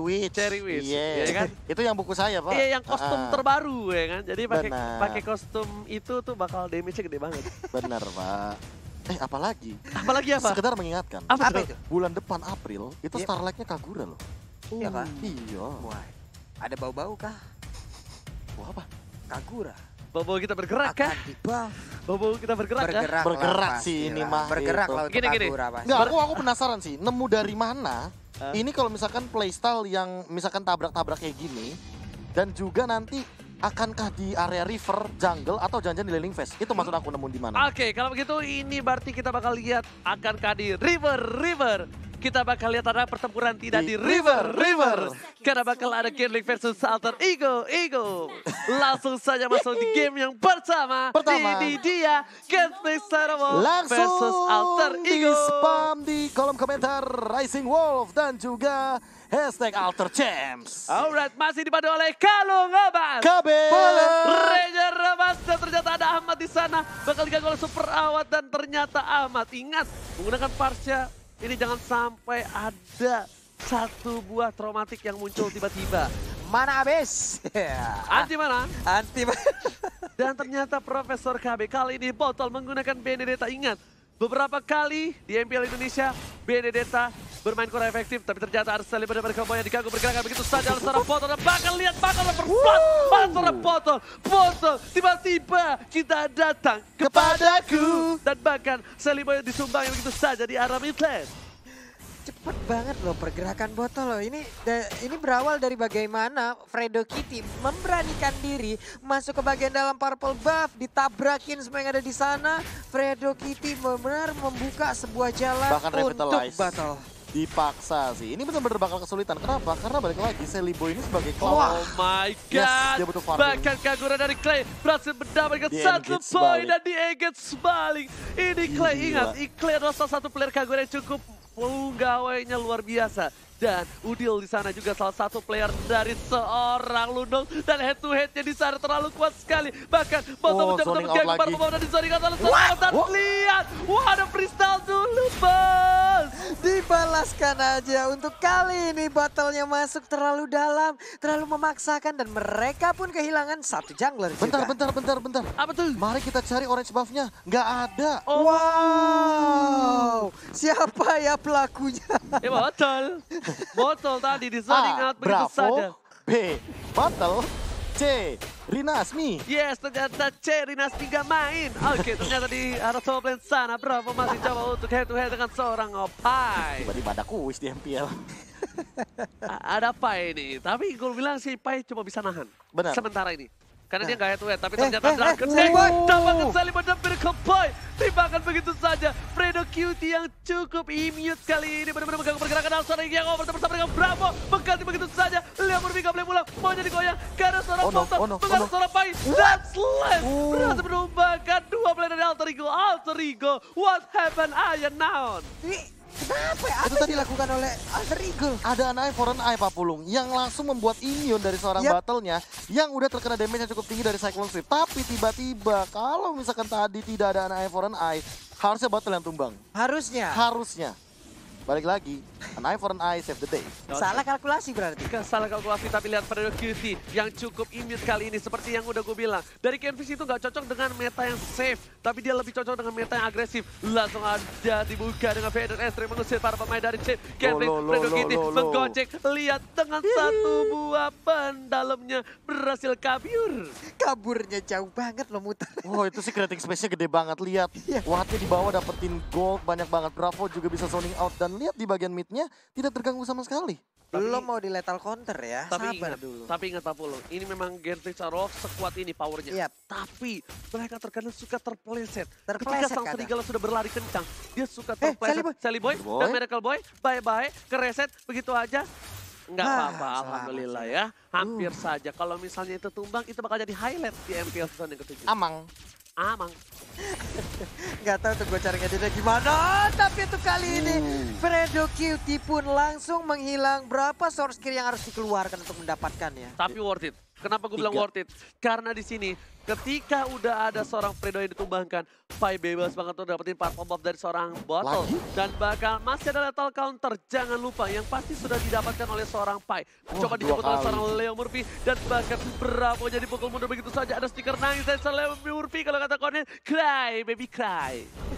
Witch. Cherry Witch, Iya ya kan? Itu yang buku saya, Pak. Iya, yang kostum terbaru ya kan. Jadi Benar. pakai kostum itu tuh bakal damage-nya gede banget. Bener, Pak. Apalagi? Apalagi apa? Sekedar mengingatkan. Apa itu? Bulan depan April, itu Yep. Starlight-nya Kagura loh. Iya kah? Iya. Wah, ada bau-bau kah? Wah, apa? Kagura. Bobo kita bergerak kah? Akan di-buff. Bobo kita bergerak kah? Bergerak lah sih ini pastilah. mah, Bergerak gitu. lah untuk Gini, gini. Kagura pasti. Enggak, aku penasaran sih, nemu dari mana? Ini kalau misalkan playstyle yang misalkan tabrak-tabrak kayak gini, dan juga nanti akankah di area river, jungle, atau jangan-jangan di Lailing Phase? Itu maksud aku nemu di mana? Oke, kalau begitu ini berarti kita bakal lihat akankah di river. Kita bakal lihat ada pertempuran tidak di river. Karena bakal ada Gambling versus Alter Ego. Langsung saja masuk di game yang pertama. Ini dia Gambling Starable Langsung versus Alter Ego. di-spam di kolom komentar Rising Wolf dan juga #AlterChamps. Alright, masih dipandu oleh Kalung Abbas. KB. Ranger Abbas dan ternyata ada Ahmad di sana. Bakal diganggu oleh Super Awat dan ternyata Ahmad. Ingat, menggunakan Parsha ini jangan sampai ada satu buah traumatik yang muncul tiba-tiba. Mana habis? Anti mana? Anti. Dan ternyata Profesor KB kali ini botol menggunakan Benedetta. Ingat, beberapa kali di MPL Indonesia Benedetta bermain kurang efektif, tapi ternyata ada sekali benar-benar combo yang diganggu bergerakan begitu saja oleh seorang botol. Dan bakal lihat bakal berflash pada seorang botol. Tiba-tiba kita datang kepadaku. Dan bahkan Seliboy disumbang begitu saja di arah mid lane. Cepet banget loh pergerakan botol loh. Ini berawal dari bagaimana Fredo Kitty memberanikan diri masuk ke bagian dalam purple buff, ditabrakin semua yang ada di sana. Fredo Kitty benar membuka sebuah jalan Bahkan untuk revitalize. battle. Dipaksa sih. Ini benar-benar bakal kesulitan. Kenapa? Karena balik lagi Seliboy ini sebagai clown. Oh my Yes, god. dia butuh farming. Bahkan Kagura dari Clay berhasil mendapatkan satu Di-engage poin balik. dan di-engage balik. Ini Clay, Gila. ingat, Clay adalah salah satu player Kagura yang cukup gawainya luar biasa. Dan Udil di sana juga salah satu player dari seorang Lundong. Dan head to headnya di sana terlalu kuat sekali. Bahkan Botol mencoba zoning untuk out mengganggu lagi. dan zoning out oleh seorang. Dan lihat, wah ada freestyle dulu bos. Dibalaskan aja. Untuk kali ini battlenya masuk terlalu dalam, terlalu memaksakan dan mereka pun kehilangan satu jungler juga. Bentar. Apa tuh? Mari kita cari orange buff-nya. Nggak ada. Wow, siapa ya pelakunya? Botol tadi di zoning out begitu Bravo. saja. B. Battle. C. Rinasmi. Yes, ternyata Cherry Nasmi gak main. Oke, ternyata di arah top lane sana Bravo masih coba untuk head to head dengan seorang Opai. Tiba-tiba ada kuis di MPL. Ada Pai ini, tapi gue bilang si Pai cuma bisa nahan. Benar. Sementara ini. Karena dia gak head to head, tapi ternyata Dragon Seliboy. dapat Seliboy dan Miracle Boy. Timbangan begitu saja. Fredo Cutie yang cukup immune kali ini. Benar-benar mengganggu pergerakan Alsona yang over bersama dengan Bravo. Mengganti begitu saja. Lihat Murmika boleh pulang. Mau jadi goyang. Karena seorang Botol mengarah seorang Pai. Dan Slash berhasil menumbangkan dua player dari Alter Ego. Alter Ego, what happened? Ayan naon. Kenapa ya? Apa Itu tadi yang dilakukan oleh Alter Ego? Ada an eye for an eye, Pak Pulung, yang langsung membuat immune dari seorang battle-nya yang udah terkena damage yang cukup tinggi dari Cyclone Swift. Tapi tiba-tiba kalau misalkan tadi tidak ada an eye for an eye, harusnya battle yang tumbang. Harusnya. Balik lagi, an eye for an eye save the day. Salah kalkulasi berarti. Salah kalkulasi, tapi lihat Fredo Cutie yang cukup immune kali ini. Seperti yang udah gue bilang. Dari Canvas itu nggak cocok dengan meta yang safe. Tapi dia lebih cocok dengan meta yang agresif. Langsung ada dibuka dengan Vader Estri mengusir para pemain dari Chip. Canvas, Fredo Cutie menggocek. Lihat dengan satu buah ban dalamnya berhasil kabur. Kaburnya jauh banget loh muter. Wow, itu sih creating space-nya gede banget. Lihat, Wattnya di bawah dapetin gold banyak banget. Bravo juga bisa zoning out. Dan lihat di bagian mid-nya tidak terganggu sama sekali. Belum mau di lethal counter ya, sabar dulu. Tapi ingat Pak Polo, ini memang Gentry Charov sekuat ini powernya. Tapi mereka terkadang suka terpeleset. Ketika sang serigala sudah berlari kencang, dia suka terpeleset. Seliboy dan Miracle Boy, bye-bye, kereset begitu aja. Enggak apa-apa, alhamdulillah ya. Hampir saja. Kalau misalnya itu tumbang, itu bakal jadi highlight di MPL season yang ke-7. Amang. Gak tahu tuh gue cari ngeditnya gimana. Tapi itu kali ini Fredo Cutie pun langsung menghilang. Berapa source kill yang harus dikeluarkan untuk mendapatkannya? Tapi worth it. Kenapa gue bilang worth it? Karena di sini ketika udah ada seorang Fredo yang ditumbangkan, Pai bebas banget tuh dapetin purple buff dari seorang Bottle. Lagi? Dan bakal masih ada lethal counter, jangan lupa yang pasti sudah didapatkan oleh seorang Pai. Coba dijemput oleh seorang Leo Murphy dan bahkan Bravo jadi pukul mundur begitu saja. Ada stiker nangis dari seorang Leo Murphy kalau kata konnya, cry baby cry.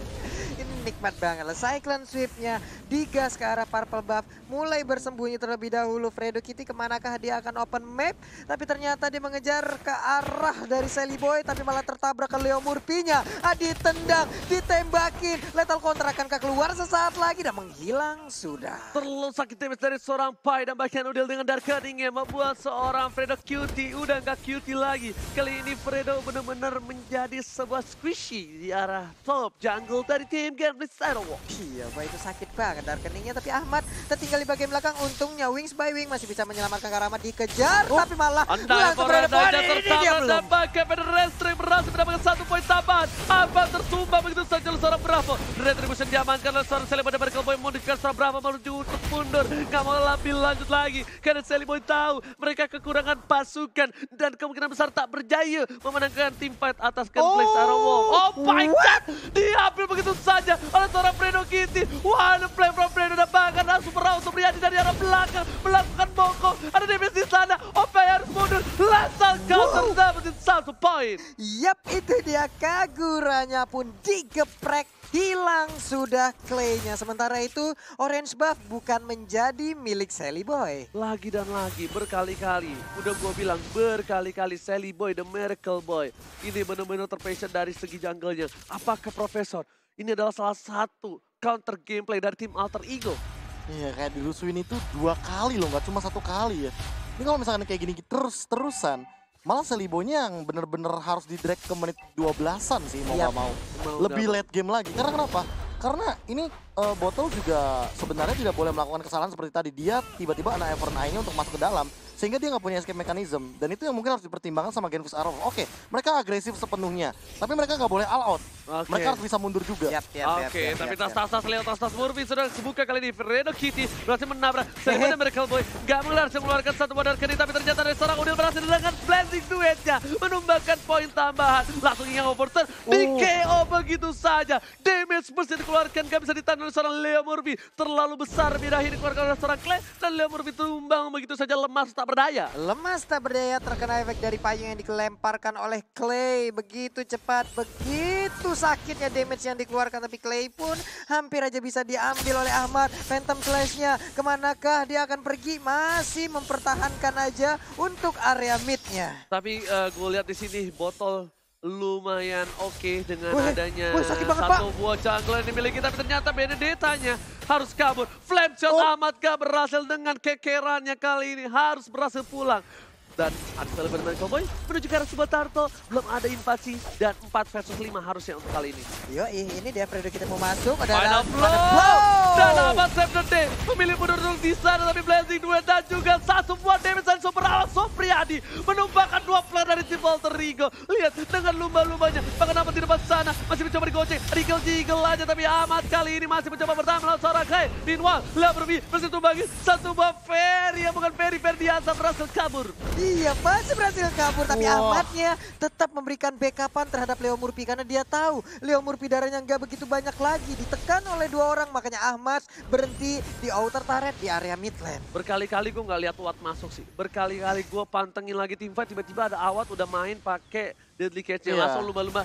Ini nikmat banget lah. Cyclone Sweep-nya digas ke arah Purple Buff. Mulai bersembunyi terlebih dahulu. Fredo Kitty kemanakah dia akan open map. Tapi ternyata dia mengejar ke arah dari Sally Boy. Tapi malah tertabrak ke Leo Murphy-nya. Ditendang, ditembakin. Lethal counter akankah keluar sesaat lagi dan menghilang sudah. Terlalu sakit damage dari seorang Pai dan bahkan Udil dengan Dark Cutting-nya membuat seorang Fredo cutie udah nggak cutie lagi. Kali ini Fredo benar-benar menjadi sebuah squishy di arah top jungle dari tim Gambling Sarawak. Iya, Pak, itu sakit banget Darkeningnya. Tapi Ahmad tertinggal di bagian belakang. Untungnya Wings by Wing masih bisa menyelamatkan Karamat. Dikejar, tapi malah langsung berada poin. Ini dia belum. Dan bahkan Pedestri berhasil mendapatkan 1 poin tambahan. Apa tersumbang begitu saja oleh seorang Bravo. Retribution diamankan oleh seorang Sally Boy dan Berkel Boy modifikasi seorang Bravo menuju untuk mundur. Gak mau lebih lanjut lagi. Karena Sally Boy tahu mereka kekurangan pasukan. Dan kemungkinan besar tak berjaya memenangkan tim fight atas Gambling Sarawak. Oh my god! Diambil begitu saja oleh seorang Fredo Kitty. Wah, ada play from Fredo dan bahkan langsung meraut Supriyadi dari arah belakang. Melakukan bongkong. Ada damage di sana. Opai harus mundur. Lethal counter dapetin 1 poin. Yap, itu dia. Kaguranya pun digeprek. Hilang sudah Clay-nya. Sementara itu Orange Buff bukan menjadi milik Sally Boy. Lagi dan lagi, berkali-kali. Udah gue bilang berkali-kali Sally Boy, The Miracle Boy. Ini benar-benar terpassion dari segi jungle-nya. Apakah Profesor? Ini adalah salah satu counter gameplay dari tim Alter Ego. Iya, kayak dirusuin itu 2 kali loh, nggak cuma 1 kali ya. Ini kalau misalkan kayak gini terus-terusan, malah Sally Boy-nya yang bener-bener harus di-drag ke menit 12-an sih, mau nggak mau. Lebih late game lagi. Karena kenapa? Karena ini Bottle juga sebenarnya tidak boleh melakukan kesalahan seperti tadi. Dia tiba-tiba anak Evern Eye-nya untuk masuk ke dalam. Sehingga dia nggak punya escape mechanism. Dan itu yang mungkin harus dipertimbangkan sama Genfus Arrow. Oke, mereka agresif sepenuhnya. Tapi mereka nggak boleh all out. Mereka harus bisa mundur juga. Oke, tapi tas-tas Leo, tas-tas Murphy sudah kebuka kali ini. Fredo Kitty berhasil menabrak. Sally dan Miracle Boy nggak berhasil mengeluarkan 1 modal kini. Tapi ternyata dari seorang Udil berhasil dengan blazing duetnya. Menumbangkan poin tambahan. Langsung yang overturn. Di KO begitu saja. Damage mesti dikeluarkan. Nggak bisa ditahan oleh seorang Leo Murphy. Terlalu besar birahi dikeluarkan oleh seorang Clay. Dan Leo Murphy tumbang begitu saja, lemas tak berdaya. Lemas tak berdaya terkena efek dari payung yang dilemparkan oleh Clay. Begitu cepat, begitu sakitnya damage yang dikeluarkan. Tapi Clay pun hampir aja bisa diambil oleh Ahmad. Phantom Slash-nya kemanakah dia akan pergi? Masih mempertahankan aja untuk area mid-nya. Tapi gue lihat di sini Bottle lumayan oke dengan adanya sakit banget, satu buah jungle yang dimiliki. Tapi ternyata Benedetta-nya harus kabur. Flame shot Ahmad gak berhasil dengan kekerannya kali ini. Harus berhasil pulang. Dan ada Sally dan Cowboy menuju ke arah sebuah turtle. Belum ada invasi dan 4 versus 5 harusnya untuk kali ini. Yo, ini dia Fredo kita mau masuk. Final blow! Dan Ahmad save the day. Memilih mundur dulu di sana, tapi Blazing Duet dan juga 1 buah damage dan super alat Supriyadi menumpahkan 2 flare dari tim Alter Ego. Lihat dengan lumba-lumbanya. Bahkan Ahmad di depan sana masih mencoba digoceng. Rigel jiggle aja, tapi Ahmad kali ini masih mencoba bertahan melawan seorang Kai. Meanwhile, Laberby masih tumbangin 1 buah Ferry yang bukan Ferry Diansa berhasil kabur. Iya, masih berhasil kabur. Tapi Ahmadnya tetap memberikan backupan terhadap Leo Murphy. Karena dia tahu Leo Murphy darahnya nggak begitu banyak lagi. Ditekan oleh 2 orang. Makanya Ahmad berhenti di outer turret di area mid lane. Berkali-kali gue nggak lihat Watt masuk sih. Berkali-kali gue pantengin lagi tim fight. Tiba-tiba ada Awat udah main pakai Deadly Catch-nya. Langsung lumba-lumba.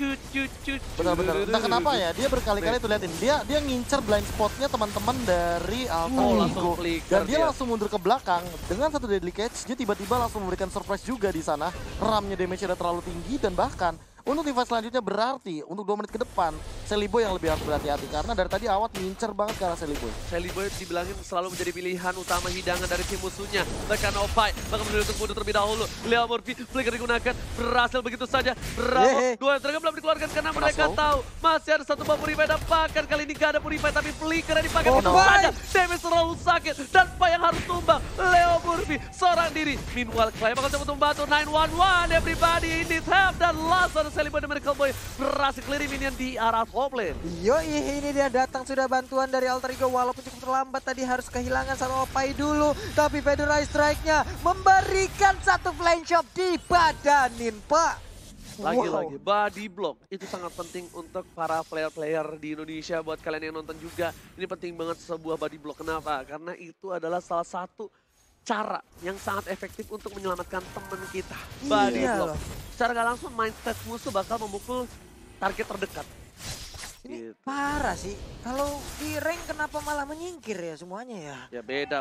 Benar-benar. Entah kenapa ya. Dia berkali-kali tuh liatin. Dia ngincer blind spotnya teman-teman dari Alter Ego. Dan dia langsung mundur ke belakang. Dengan 1 Deadly Catch, dia tiba-tiba langsung memberikan surprise juga di sana. Ramnya damage-nya udah terlalu tinggi dan bahkan untuk tim fight selanjutnya berarti untuk 2 menit ke depan Sally Boy yang lebih harus berhati-hati karena dari tadi Awat ngincer banget ke arah Sally Boy. Sally Boy dibilangin selalu menjadi pilihan utama hidangan dari tim musuhnya. Bahkan Opai bahkan memilih untuk mundur terlebih dahulu. Leo Murphy flicker digunakan, berhasil begitu saja. Bravo, 2 Dragon belum dikeluarkan karena mereka tahu masih ada 1 buah Purify dan bahkan kali ini gak ada Purify tapi flicker yang dipakai begitu saja. Damage terlalu sakit dan Pai yang harus tumbang. Leo Murphy Murphy seorang diri. Meanwhile, Clay bakal coba membantu 911. Everybody in this help. Dan langsung Celebi dan Miracle Boy berhasil clearing minion di arah top lane. Yoi, ini dia datang sudah bantuan dari Alter Ego walaupun cukup terlambat tadi harus kehilangan satu Opai dulu. Tapi Federai Strike-nya memberikan satu flame shot di badanin, Pak. Lagi-lagi body block itu sangat penting untuk para player-player di Indonesia. Buat kalian yang nonton juga, ini penting banget sebuah body block. Kenapa? Karena itu adalah salah satu cara yang sangat efektif untuk menyelamatkan teman kita. Body block. Secara gak langsung mindset musuh bakal memukul target terdekat. Ini parah sih. Kalau di rank kenapa malah menyingkir ya semuanya ya? Ya beda,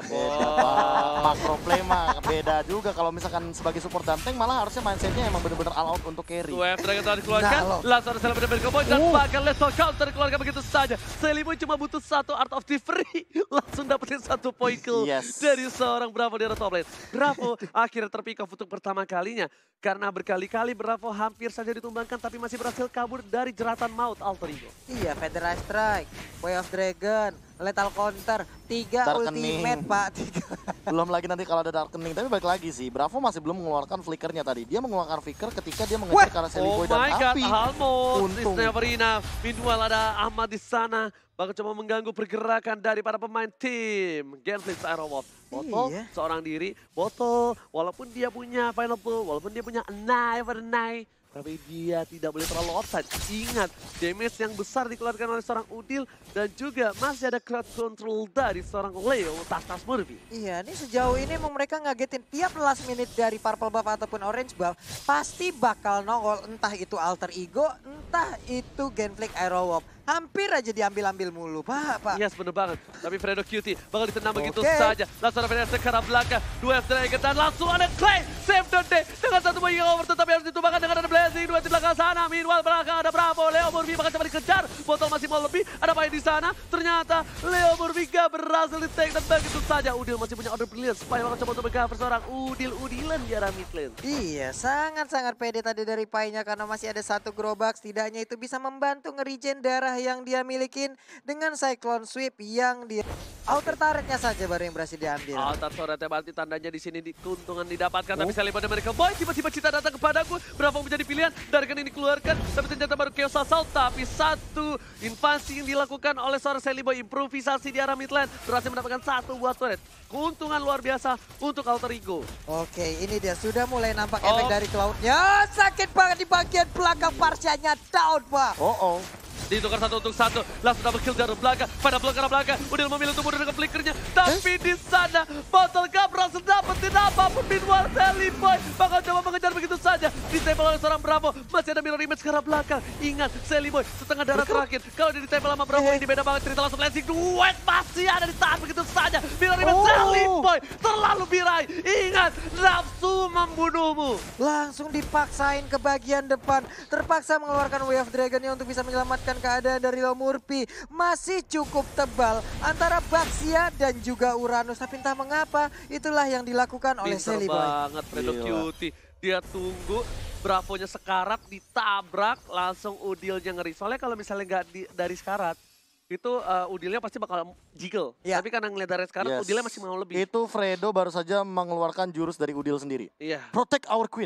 Makro play mah beda juga. Kalau misalkan sebagai support dan tank malah harusnya mindsetnya emang bener-bener all out untuk carry. Wave Dragon telah dikeluarkan, langsung ada Celebi dari Cowboy dan bahkan lethal counter dikeluarkan begitu saja. Celebi cuma butuh satu Art of Thievery, langsung dapetin satu point kill dari seorang Bravo di top lane. Bravo akhirnya terpick off untuk pertama kalinya. Karena berkali-kali Bravo hampir saja ditumbangkan tapi masih berhasil kabur dari jeratan maut Alter Ego. Iya, Federal Strike, Way of Dragon, Lethal Counter, 3 ultimate Pak. 3. Belum lagi nanti kalau ada Darkening, tapi balik lagi sih, Bravo masih belum mengeluarkan flickernya tadi. Dia mengeluarkan flicker ketika dia mengejar ke arah Celebi dan Api. Almost, it's never enough. Meanwhile ada Ahmad di sana, bakal coba mengganggu pergerakan dari para pemain tim Genflix Aerowolf. Botol, seorang diri, Botol, walaupun dia punya Final Pull, walaupun dia punya Knife, tapi dia tidak boleh terlalu offside. Ingat, damage yang besar dikeluarkan oleh seorang Udil dan juga masih ada crowd control dari seorang Leo Tas Murphy. Iya, ini sejauh ini emang mereka ngagetin tiap last minute dari purple buff ataupun orange buff pasti bakal nongol, entah itu Alter Ego, entah itu Genflix Aerowolf. Hampir aja diambil-ambil mulu, Pak. Yes, bener banget. Tapi Fredo Cutie bakal ditendang begitu saja. Langsung ada Federasi ke arah belakang. 2 Dragon dan langsung ada Clay. Save the day. Dengan satu boy yang over tetapi harus ditumbangkan dengan ada Blazing. 2 di belakang sana. Meanwhile belakang ada Bravo. Leo Murphy bakal coba dikejar. Botol masih mau lebih. Ada Pai di sana. Ternyata Leo Murphy gak berhasil di-take dan begitu saja. Udil masih punya order brilliant. Supaya bakal coba untuk meng-cover seorang Udilan di arah mid lane. Iya, sangat-sangat pede tadi dari Pai-nya karena masih ada satu growback. Setidaknya itu bisa membantu nge-regen darah yang dia milikin dengan Cyclone Sweep yang dia outer turretnya saja baru yang berhasil diambil. Outer turretnya berarti tandanya di sini keuntungan didapatkan tapi Celebi dan Miracle Boy tiba-tiba Cita datang kepadaku. Bravo menjadi pilihan, Darkan ini dikeluarkan tapi ternyata baru Chaos Assault tapi satu invasi yang dilakukan oleh seorang Celebi improvisasi di arah mid lane berhasil mendapatkan satu buah turret. Keuntungan luar biasa untuk Alter Ego. Oke, ini dia sudah mulai nampak efek dari Cloud-nya. Sakit banget di bagian belakang, Parsianya down, Pak. Ditukar 1 untuk 1, langsung double kill dari belakang, pada belakang, Udil memilih untuk mundur dengan flickernya, tapi di sana Botol gak berhasil dapetin apapun. Meanwhile Celebi bakal coba mengejar begitu saja, ditempel oleh seorang Bravo, masih ada mirror image ke arah belakang. Ingat, Celebi setengah darah terakhir, kalau dia ditempel sama Bravo ini beda banget cerita. Langsung Blazing duet masih ada di tahan begitu saja, mirror image Celebi terlalu birai. Ingat, nafsu membunuhmu. Langsung dipaksain ke bagian depan, terpaksa mengeluarkan Way of Dragon-nya untuk bisa menyelamatkan keadaan dari Leo Murphy. Masih cukup tebal antara Baxia dan juga Uranus. Tapi entah mengapa itulah yang dilakukan oleh Celebi. Banget Fredo Cutie. Dia tunggu Bravo-nya sekarat, ditabrak, langsung Udilnya ngeri. Soalnya kalau misalnya nggak dari sekarat, itu Udilnya pasti bakal jiggle. Tapi karena ngeliat dari sekarat, Udilnya masih mau lebih. Itu Fredo baru saja mengeluarkan jurus dari Udil sendiri. Protect our queen.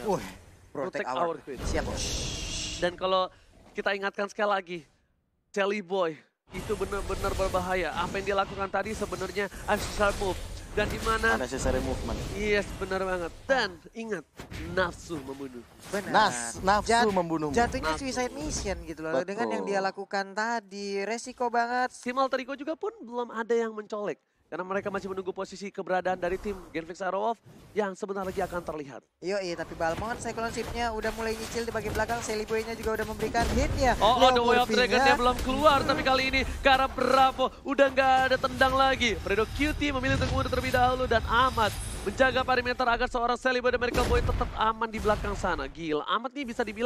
Protect our queen. Siap, Bos. Dan kalau kita ingatkan sekali lagi, Celebi itu benar-benar berbahaya. Apa yang dia lakukan tadi sebenarnya unnecessary move. Dan di mana unnecessary movement. Yes, benar banget. Dan ingat, nafsu membunuh. Benar. Nafsu membunuhmu. Jatuhnya suicide mission gitu loh. Betul. Dengan yang dia lakukan tadi, resiko banget. Tim Alter Ego juga pun belum ada yang mencolek. Karena mereka masih menunggu posisi keberadaan dari tim Genflix Aerowolf yang sebentar lagi akan terlihat. Tapi Balmond Cyclone Ship-nya udah mulai nyicil di bagian belakang. Celebi-nya juga udah memberikan hit-nya. The Way of Dragon-nya belum keluar, tapi kali ini ke arah Bravo udah nggak ada tendang lagi. Fredo Cutie memilih untuk mundur terlebih dahulu dan Ahmad menjaga perimeter agar seorang Celebi dan Miracle Boy tetap aman di belakang sana. Gila, Ahmad nih bisa dibilang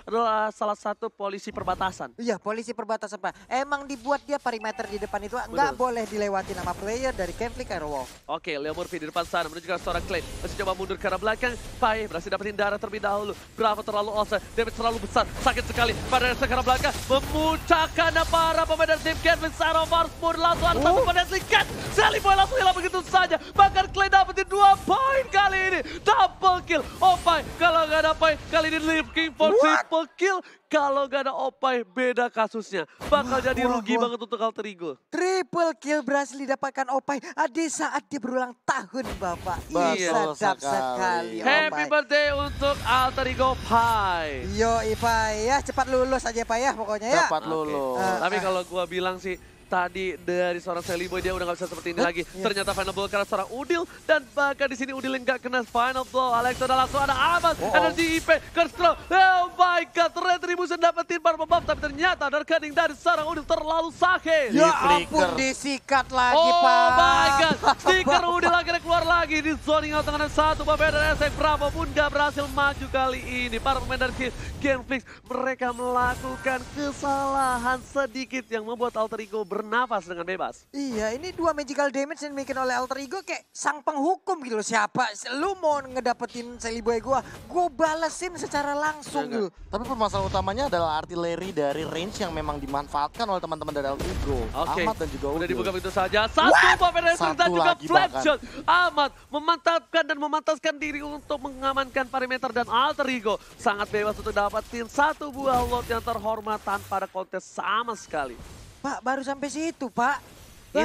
adalah salah satu polisi perbatasan. Iya, polisi perbatasan Pak. Emang dibuat dia perimeter di depan itu nggak boleh dilewati nama player dari Conflict Aerowolf. Oke, Leo Murphy di depan sana menuju ke seorang Clay. Masih coba mundur ke arah belakang. Pai berhasil dapetin darah terlebih dahulu. Bravo terlalu offside, damage terlalu besar. Sakit sekali pada ke arah belakang. Memuncahkan para pemain dari tim Conflict Aerowolf pun langsung ada satu pada singkat. Sally Boy langsung hilang begitu saja. Bahkan Clay dapetin 2 poin kali ini. Double kill. Opai, kalau nggak ada Pai, kali ini looking for triple kill. Kalau nggak ada Opai, beda kasusnya. Bakal jadi rugi banget untuk Alter Ego. Triple kill berhasil didapatkan Opai di saat dia berulang tahun Bapak. Betul Sadap sekali. sekali Happy Opai. birthday untuk Alter Ego Pai. Yo Ipai ya, cepat lulus aja Pak ya pokoknya ya. Cepat lulus. Tapi kalau gua bilang sih, tadi dari seorang Sally Boy dia udah gak bisa seperti ini lagi. Ternyata final blow karena seorang Udil dan bahkan di sini Udil nggak kena final blow. Alexa udah langsung ada aman. Energi IP Kerstro. Oh my god, Retribution dapetin Purple Buff tapi ternyata darkening dari seorang Udil terlalu sakit. Ya Di ampun flicker. disikat lagi Oh Pak. my god, stiker Udil akhirnya keluar lagi di zoning out dengan satu pemain dari SX Bravo pun gak berhasil maju kali ini. Para pemain dari Genflix mereka melakukan kesalahan sedikit yang membuat Alter Ego bernafas dengan bebas. Iya, ini 2 magical damage yang dibikin oleh Alter Ego kayak sang penghukum gitu loh. Siapa? Lu mau ngedapetin Sally Boy gua balesin secara langsung gitu. Tapi permasalahan utamanya adalah artileri dari range yang memang dimanfaatkan oleh teman-teman dari Alter Ego. Oke, Ahmad dan juga udah Udil. dibuka pintu saja. Satu pemain Satu dan juga lagi flat bahkan. shot. Ahmad memantapkan dan memantaskan diri untuk mengamankan perimeter dan Alter Ego. Sangat bebas untuk dapetin satu buah lot yang terhormat tanpa ada kontes sama sekali. Pak, baru sampai situ, Pak.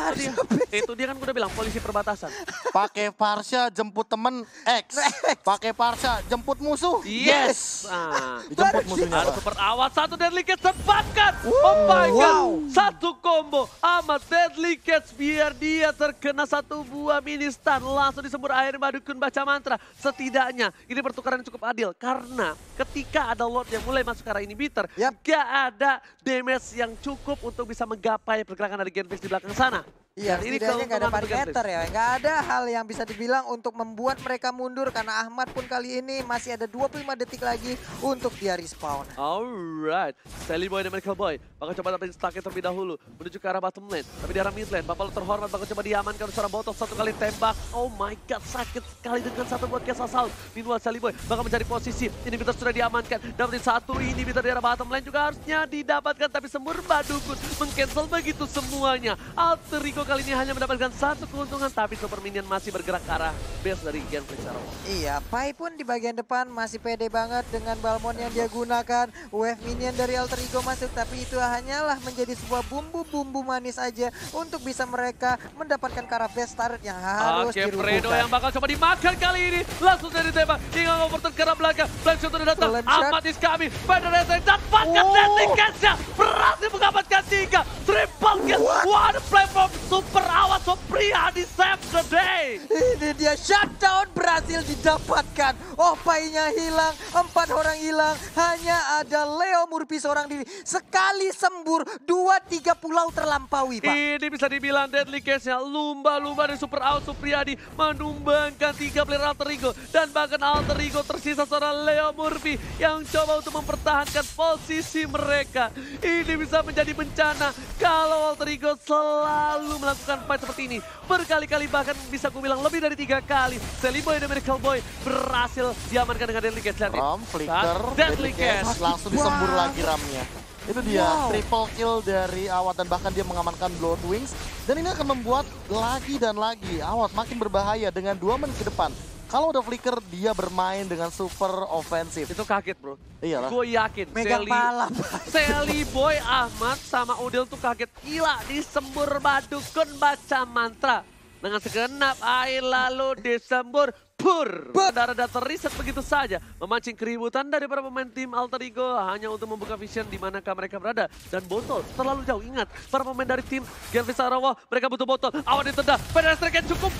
Itu dia kan udah bilang polisi perbatasan. Pakai Parsha jemput temen X. Pakai Parsha jemput musuh. Yes. Nah, Dijemput musuhnya. ada Pak. super awat, satu Deadly Catch tempatkan. Oh my god. Satu combo amat Deadly Catch biar dia terkena satu buah mini stun. Langsung disembur air madukun baca mantra. Setidaknya ini pertukaran cukup adil. Karena ketika ada Lord yang mulai masuk ke arah inhibitor. Gak ada damage yang cukup untuk bisa menggapai pergerakan dari Genflix di belakang sana. Iya, Dan ini setidaknya nggak ada keuntungan untuk parameter ya. Nggak ada hal yang bisa dibilang untuk membuat mereka mundur. Karena Ahmad pun kali ini masih ada 25 detik lagi untuk dia respawn. Alright, Sally Boy dan Michael Boy bakal coba dapetin stacknya terlebih dahulu menuju ke arah bottom lane, tapi di arah mid lane Bapak terhormat bakal coba diamankan oleh seorang botol satu kali tembak. Oh my god, sakit sekali dengan satu buat case assault. Meanwhile Sally Boy bakal mencari posisi, inhibitor sudah diamankan, dapetin satu inhibitor di arah bottom lane juga harusnya didapatkan, tapi sembur badukun mengcancel begitu semuanya. Alter Ego kali ini hanya mendapatkan satu keuntungan, tapi Super Minion masih bergerak ke arah base dari Genflix Aerowolf. Iya, Pai pun di bagian depan masih pede banget dengan Balmond yang dia gunakan. Wave minion dari Alter Ego masuk, tapi itu hanyalah menjadi sebuah bumbu-bumbu manis aja untuk bisa mereka mendapatkan ke arah base turret yang harus Oke, Fredo dirubuhkan. yang bakal coba dimakan kali ini. Langsung dari tembak, tinggal ngoper ke arah belakang. Blackshot udah datang, Slam shot. Ahmad is coming. Pada Reza dapatkan Deadly Catch-nya. Berhasil mengamankan 3. Triple kill. What a play from Super Awat Supriyadi save the day. Ini dia shutdown berhasil didapatkan. Oh, Painya hilang, 4 orang hilang. Hanya ada Leo Murphy seorang diri. Sekali sembur, 2-3 pulau terlampaui, Pak. Ini bisa dibilang Deadly Catch-nya. Lumba-lumba dari Super Awat Supriyadi menumbangkan 3 player Alter Ego. Dan bahkan Alter Ego tersisa seorang Leo Murphy yang coba untuk mempertahankan posisi mereka. Ini bisa menjadi bencana kalau Alter Ego selalu melakukan fight seperti ini. Berkali-kali bahkan bisa aku bilang lebih dari 3 kali. Sally Boy dan Miracle Boy berhasil diamankan dengan Deadly Catch. Ram, flicker, Deadly Catch. langsung disembur lagi ramnya. Itu dia, triple kill dari Awat dan bahkan dia mengamankan Blood Wings. Dan ini akan membuat lagi dan lagi Awat makin berbahaya dengan 2 menit ke depan. Kalau udah flicker, dia bermain dengan super ofensif. Itu kaget bro. Iyalah. Gue yakin Megang pala, Sally Boy, Ahmad sama Udil tuh kaget. Gila, disembur badukun baca mantra. Dengan segenap air lalu disembur. Pur. Rada-rada teriset begitu saja. Memancing keributan dari para pemain tim Alter Ego hanya untuk membuka vision di manakah mereka berada. Dan botol terlalu jauh. Ingat, para pemain dari tim Genflix Aerowolf mereka butuh botol. Awan ditendang. Pedestrian cukup baik dan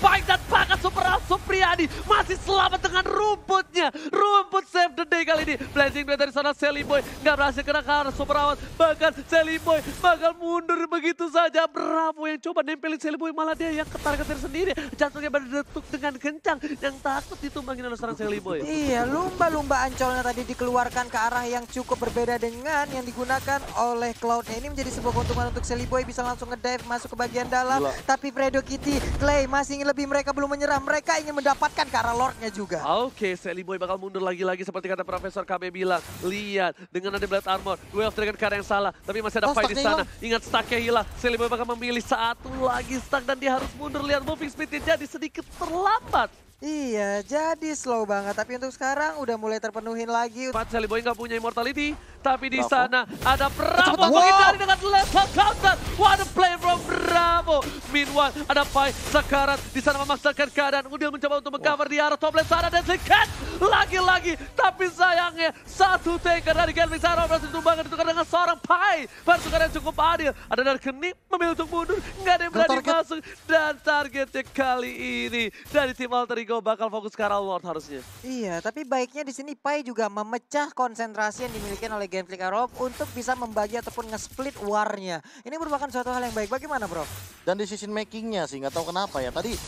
bahkan Supriyadi masih selamat dengan rumputnya. Rumput save the day kali ini. Blazing Blade dari sana Selly Boy nggak berhasil kena ke arah Super Awan. Bahkan Selly Boy bakal mundur begitu saja. Bravo yang coba nempelin Selly Boy, malah dia yang ketar-ketir sendiri. Jantungnya berdetuk dengan kencang. Yang takut ditumbangin oleh seorang Selly Boy. Iya, lumba-lumba ancolnya tadi dikeluarkan ke arah yang cukup berbeda dengan yang digunakan oleh Cloud. Ini menjadi sebuah keuntungan untuk Selly Boy, bisa langsung ngedive masuk ke bagian dalam. Gila. Tapi Fredo Kitty, Clay masih ingin lebih, mereka belum menyerah. Mereka ingin mendapatkan ke arah Lordnya juga. Oke, Selly Boy bakal mundur lagi-lagi seperti kata Profesor KB bilang. Lihat, dengan ada Blade Armor, Way of Dragon ke arah yang salah. Tapi masih ada fight di sana. Ingat stacknya hilang. Selly Boy bakal memilih satu lagi stack dan dia harus mundur. Lihat moving speednya jadi sedikit terlambat. Iya, jadi slow banget. Tapi untuk sekarang udah mulai terpenuhin lagi. Selly Boy nggak punya immortality, tapi di Bravo. sana ada Bravo Wow. menghindari dengan lethal counter. What a play from Bravo. Meanwhile ada Pai Sakarat di sana memaksakan keadaan. Udil mencoba untuk mengcover di arah top lane sana dan Cat lagi-lagi. Tapi sayangnya satu tanker dari Gelvin Sara berhasil ditumbangkan ditukar dengan seorang Pai. Pertukaran yang cukup adil. Ada dari Kening memilih untuk mundur, nggak ada yang berani masuk. Dan targetnya kali ini dari tim Alter Ego bakal fokus ke arah Lord harusnya. Iya, tapi baiknya di sini Pai juga memecah konsentrasi yang dimiliki oleh Genflix Arrow untuk bisa membagi ataupun nge-split war-nya. Ini merupakan suatu hal yang baik. Bagaimana, Bro? Dan decision makingnya sih nggak tahu kenapa ya. Tadi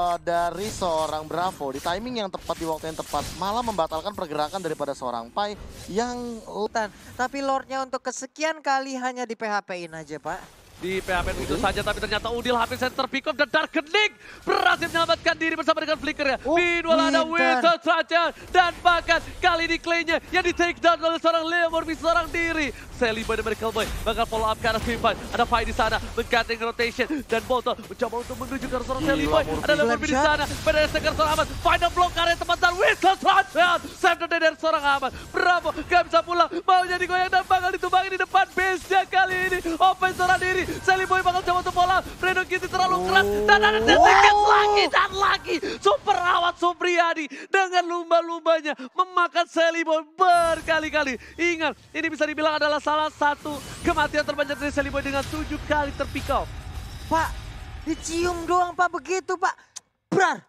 dari seorang Bravo di timing yang tepat, di waktu yang tepat, malah membatalkan pergerakan daripada seorang Pai yang Tapi Lordnya untuk kesekian kali hanya di PHP-in aja, Pak. Di PHP begitu saja, tapi ternyata Udil habis center pick off dan Darkening berhasil menyelamatkan diri bersama dengan flickernya. Meanwhile ada Winter Tracer dan bahkan kali ini Clay-nya yang di take down oleh seorang Leo Morphy seorang diri. Selly Boy dan Miracle Boy bakal follow up ke arah Swim Fight. Ada Fight di sana, mengcutting rotation dan Botol mencoba untuk menuju ke arah seorang Selly Boy. Ada Leo Morphy di sana, pada sekarang seorang Ahmad. Final block area tepat dan Winter Tracer save the day dari seorang Ahmad. Bravo, gak bisa pulang, mau jadi goyang dan bakal ditumbangin di depan base-nya kali ini. Open seorang diri. Selly Boy bakal coba untuk bola, Fredo Kitty terlalu keras dan ada sedikit lagi dan lagi. Super Awat Supriyadi dengan lumba-lumbanya memakan Selly Boy berkali-kali. Ingat, ini bisa dibilang adalah salah satu kematian terbanyak dari Selly Boy dengan 7 kali terpick off. Pak, dicium doang, Pak, begitu, Pak. Brar,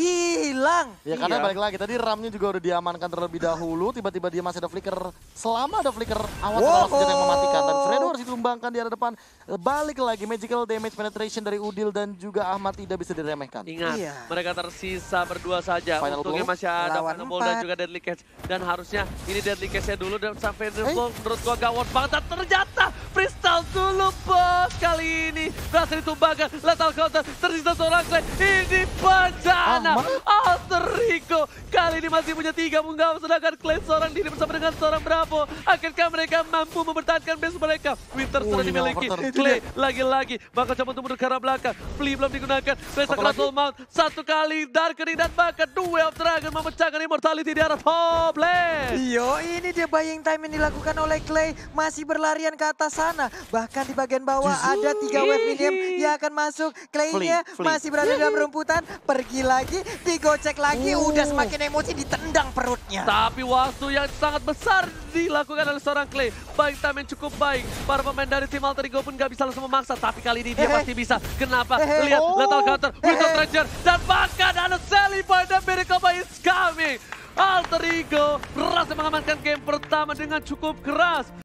hilang. ya karena balik lagi tadi RAM-nya juga udah diamankan terlebih dahulu, tiba-tiba dia masih ada flicker. Selama ada flicker, awas adalah senjata yang mematikan dan Fredo harus ditumbangkan di arah depan. Balik lagi magical damage penetration dari Udil dan juga Ahmad tidak bisa diremehkan. Ingat, mereka tersisa berdua saja. Final Untungnya blow. masih ada Lawan Final Ball dan 4. juga Deadly Catch. Dan harusnya ini Deadly Catch-nya dulu dan sampai Final Ball menurut gua gak worth banget. Dan ternyata freestyle dulu bos kali ini. Berhasil ditumbangkan, lethal counter, tersisa seorang Clay. Ini bencana. Alter Ego kali ini masih punya 3 punggawa, sedangkan Clay seorang diri bersama dengan seorang Bravo. Akankah mereka mampu mempertahankan base mereka? Winter sudah dimiliki. Clay lagi-lagi bakal coba untuk mundur ke arah belakang. Flea belum digunakan. Besok Russell Mount satu kali Darkening dan bahkan Way of Dragon memecahkan immortality di arah top lane. Yo, ini dia buying time yang dilakukan oleh Clay. Masih berlarian ke atas sana. Bahkan di bagian bawah ada 3 wave medium yang akan masuk. Clay-nya masih berada dalam rumputan. Pergi lagi, digocek lagi. Udah semakin emosi, ditendang perutnya. Tapi waktu yang sangat besar dilakukan oleh seorang Clay. Buying time yang cukup baik. Para pemain dari tim Alter Ego pun gak bisa langsung memaksa. Tapi kali ini dia pasti bisa. Kenapa? Lihat, lethal counter, Winter Treasure. Dan bahkan ada Selly Boy dan Miracle Boy is coming. Alter Ego berhasil mengamankan game pertama dengan cukup keras.